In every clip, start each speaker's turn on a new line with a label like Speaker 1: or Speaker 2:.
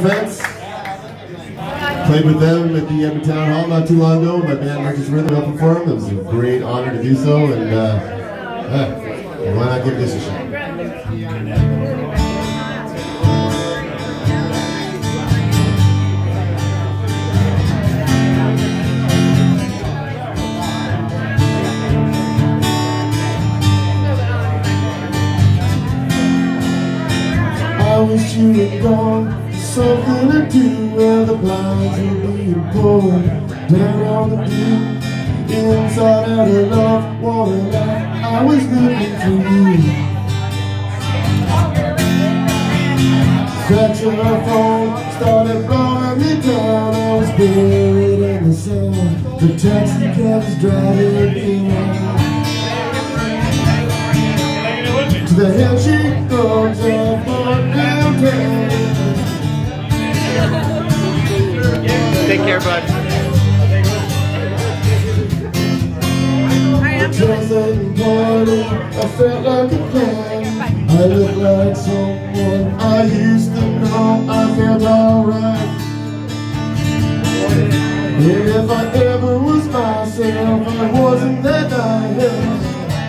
Speaker 1: Fence. Played with them at the Town Hall not too long ago. My band Marcus Rhythm opened for them. It was a great honor to do so, and why not give this a shot? I wish you had gone. Something to do where the blinds were being pulled down on the view. Inside out of love, water life, I was looking for you. Saxophone started blowing me down. I was buried in the sound. The taxi cab was driving me around. To the hill she goes up on downtown.
Speaker 2: Take care, bud.
Speaker 1: Just in party, I felt like a clown. I looked like someone I used to know. I felt alright. And if I ever was myself, I wasn't that I had.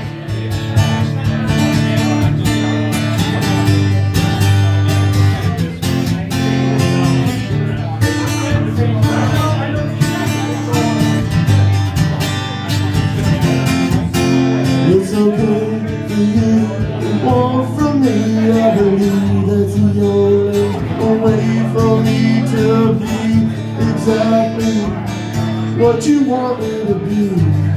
Speaker 1: It's okay for you to want from me. I believe that's the only way for me to be exactly what you want me to be.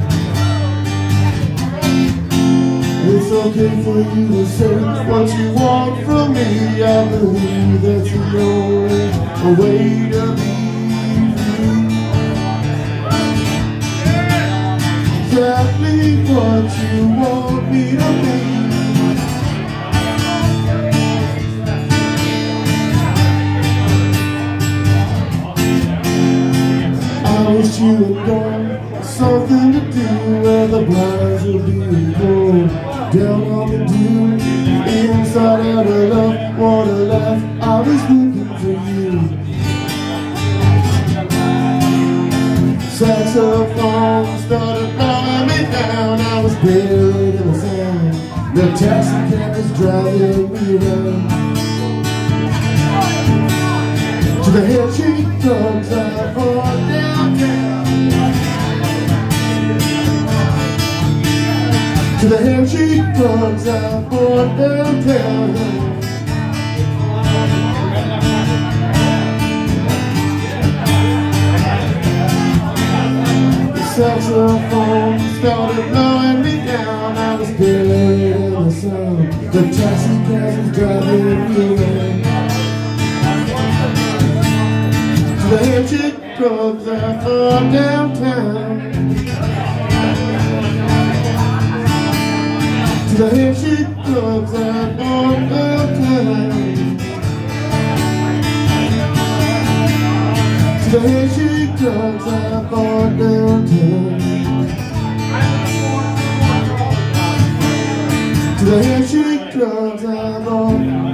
Speaker 1: It's okay for you to say what you want from me. I believe that's the only way to be exactly what you want me to be. I wish you had gone. Something to do where the blinds are being pulled down on the dew. Inside out of love, water life, I was looking for you. Saxophone started blowing me down. I was buried in the sound. The taxi cab was driving me around. To the hill she comes out for downtown. To the hill she comes out for downtown. Saxophone started blowing me down. I was buried in the sound. The taxi cab was driving me around. To the hill she comes out for downtown. To the hill she comes out for downtown. To the hill she comes out for downtown. To the hill she comes out for